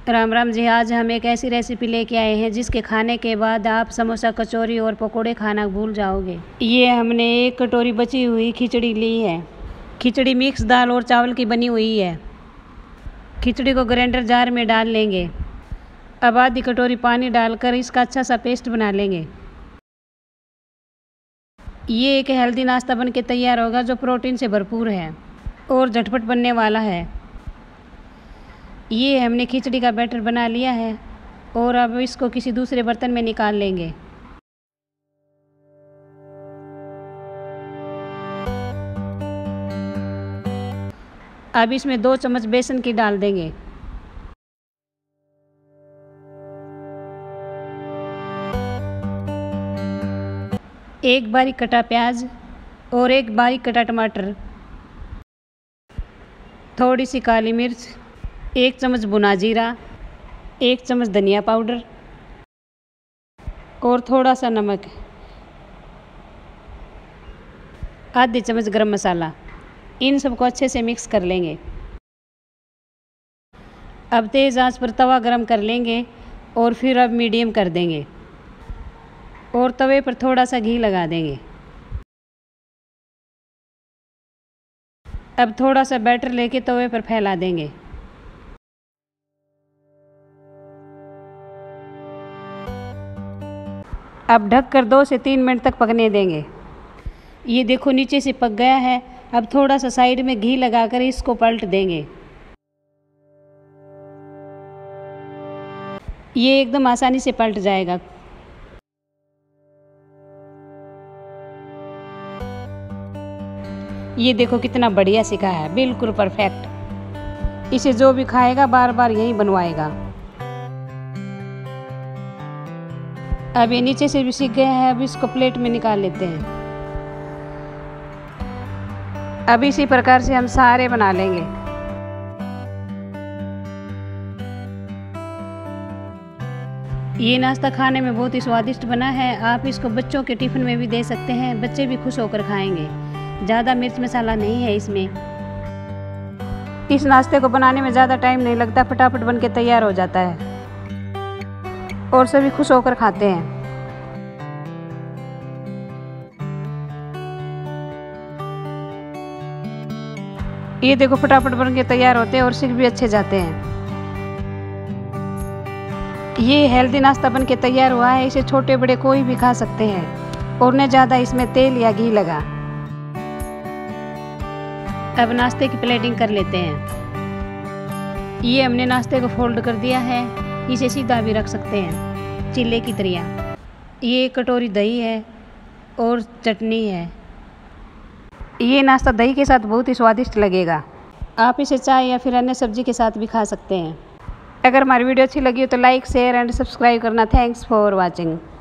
राम राम जी। आज हम एक ऐसी रेसिपी लेके आए हैं जिसके खाने के बाद आप समोसा, कचौरी और पकोड़े खाना भूल जाओगे। ये हमने 1 कटोरी बची हुई खिचड़ी ली है। खिचड़ी मिक्स दाल और चावल की बनी हुई है। खिचड़ी को ग्राइंडर जार में डाल लेंगे। अब आधी कटोरी पानी डालकर इसका अच्छा सा पेस्ट बना लेंगे। ये एक हेल्दी नाश्ता बन के तैयार होगा जो प्रोटीन से भरपूर है और झटपट बनने वाला है। ये हमने खिचड़ी का बैटर बना लिया है और अब इसको किसी दूसरे बर्तन में निकाल लेंगे। अब इसमें 2 चम्मच बेसन की डाल देंगे। एक बारीक कटा प्याज और 1 बारीक कटा टमाटर, थोड़ी सी काली मिर्च, 1 चम्मच भुना जीरा, 1 चम्मच धनिया पाउडर और थोड़ा सा नमक, आधी चम्मच गरम मसाला। इन सबको अच्छे से मिक्स कर लेंगे। अब तेज़ आंच पर तवा गरम कर लेंगे और फिर अब मीडियम कर देंगे और तवे पर थोड़ा सा घी लगा देंगे। अब थोड़ा सा बैटर लेके तवे पर फैला देंगे। अब ढककर 2 से 3 मिनट तक पकने देंगे। ये देखो नीचे से पक गया है। अब थोड़ा सा साइड में घी लगाकर इसको पलट देंगे। ये एकदम आसानी से पलट जाएगा। ये देखो कितना बढ़िया सिका है, बिल्कुल परफेक्ट। इसे जो भी खाएगा बार बार यही बनवाएगा। अब ये नीचे से भी सीख गया है। अब इसको प्लेट में निकाल लेते हैं। अब इसी प्रकार से हम सारे बना लेंगे। ये नाश्ता खाने में बहुत ही स्वादिष्ट बना है। आप इसको बच्चों के टिफिन में भी दे सकते हैं। बच्चे भी खुश होकर खाएंगे। ज़्यादा मिर्च मसाला नहीं है इसमें। इस नाश्ते को बनाने में ज़्यादा टाइम नहीं लगता, फटाफट बन के तैयार हो जाता है और सभी खुश होकर खाते हैं। ये देखो फटाफट बन के तैयार होते हैं और सिक भी अच्छे जाते हैं। ये हेल्दी नाश्ता बन के तैयार हुआ है। इसे छोटे बड़े कोई भी खा सकते हैं और न ज़्यादा इसमें तेल या घी लगा। अब नाश्ते की प्लेटिंग कर लेते हैं। ये हमने नाश्ते को फोल्ड कर दिया है। इसे सीधा भी रख सकते हैं चिल्ले की तरह। ये 1 कटोरी दही है और चटनी है। ये नाश्ता दही के साथ बहुत ही स्वादिष्ट लगेगा। आप इसे चाय या फिर अन्य सब्जी के साथ भी खा सकते हैं। अगर हमारी वीडियो अच्छी लगी हो तो लाइक, शेयर एंड सब्सक्राइब करना। Thanks for watching.